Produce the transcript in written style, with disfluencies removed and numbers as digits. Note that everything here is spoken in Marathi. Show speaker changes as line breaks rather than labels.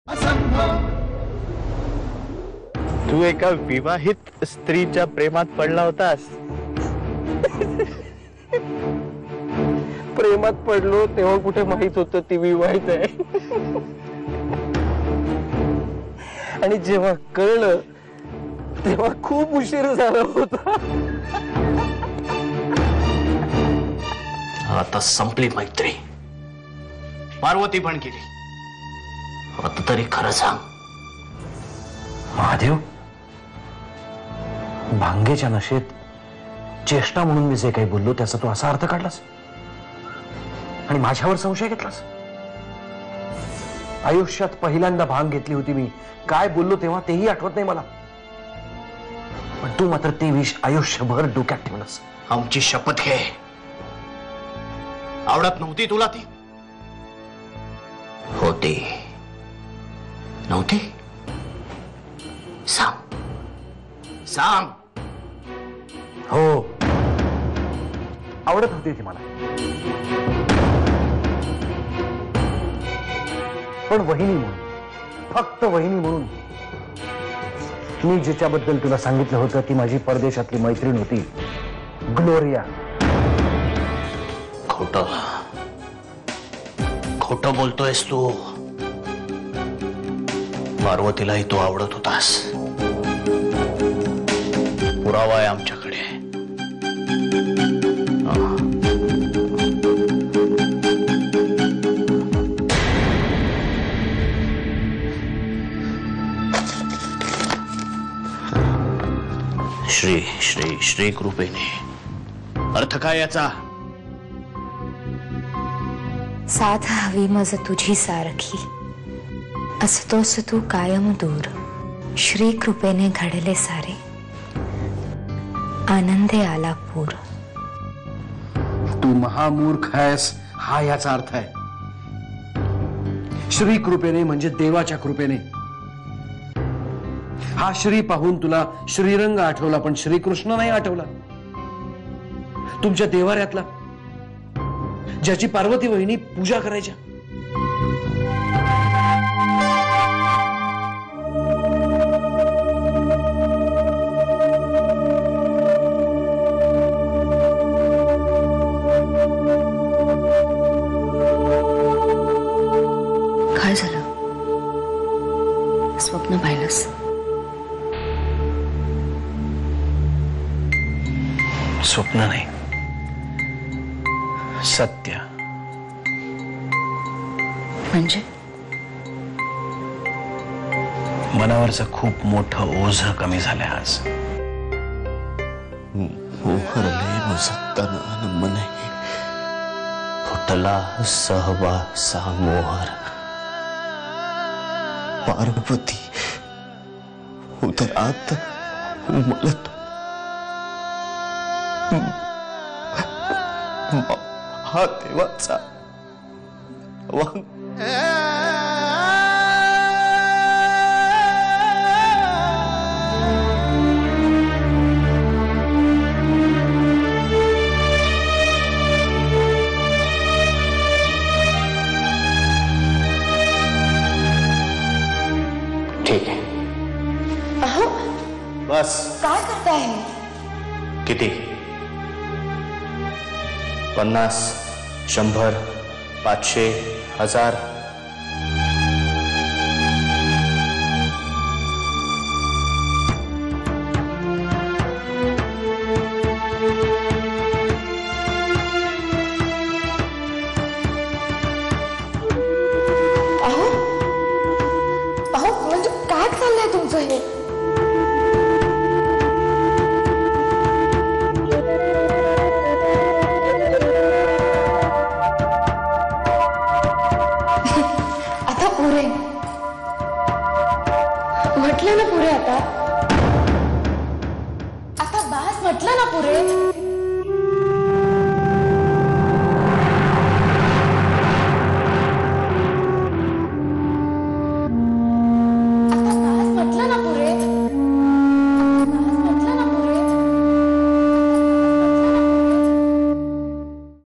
तू एका विवाहित स्त्रीच्या प्रेमात पडला होतास.
प्रेमात पडलो तेव्हा कुठे माहित होतं ती विवाहित आहे. आणि जेव्हा कळलं तेव्हा खूप उशीर झाला होता.
आता संपली मैत्री. पार्वती पण गेली. आता तरी खरं सांग.
महादेव, भांगेच्या नशेत चेष्टा म्हणून मी जे काही बोललो त्याचा तू असा अर्थ काढलास आणि माझ्यावर संशय घेतलास. आयुष्यात पहिल्यांदा भांग घेतली होती मी. काय बोललो तेव्हा तेही आठवत नाही मला, पण तू मात्र ते विष आयुष्यभर डोक्यात ठेवलंस.
आमची शपथ घे. आवडत नव्हती तुला ती? होती नव्हती? सांग सांग.
हो, आवडत होती ती मला, पण वहिनी म्हणून, फक्त वहिनी म्हणून. मी जिच्याबद्दल तुला सांगितलं होतं ती माझी परदेशातली मैत्रीण होती, ग्लोरिया.
खोटं खोटं बोलतोयस तू. पार्वतीलाही तू आवडत होतास. पुरावा आहे आमच्याकडे. श्री श्री श्री कृपेने. अर्थ काय याचा?
साथ हवी मज तुझी सारखी, असतोस तू कायम दूर. श्री कृपेने घडले सारे, आनंदे आला पूर.
तू महामूर्ख आहेस हा याचा अर्थ आहे. श्री कृपेने म्हणजे देवाच्या कृपेने. हा श्री पाहून तुला श्रीरंग आठवला, पण श्रीकृष्ण नाही आठवला. तुमच्या देवाऱ्यातला, ज्याची पार्वती वहिनी पूजा करायच्या.
काय झालं? स्वप्न पाहिलंस?
स्वप्न नाही, सत्य.
म्हणजे
मनावरचं खूप मोठं ओझं कमी झालंय आज.
मोहरले मुसत्तन मने, फुटला सहवासा मोहर. पार्वती उदरात उमलत महादेवाचा वांग. ठीक आहे.
अहो,
बस.
काय करताय?
किती? 50, 100, 500, 1000.
अहो अहो, म्हणजे काय चाललंय तुमचं हे? आता पुरे म्हटलं ना, पुरे आता. आता बास म्हटलं ना, पुरे.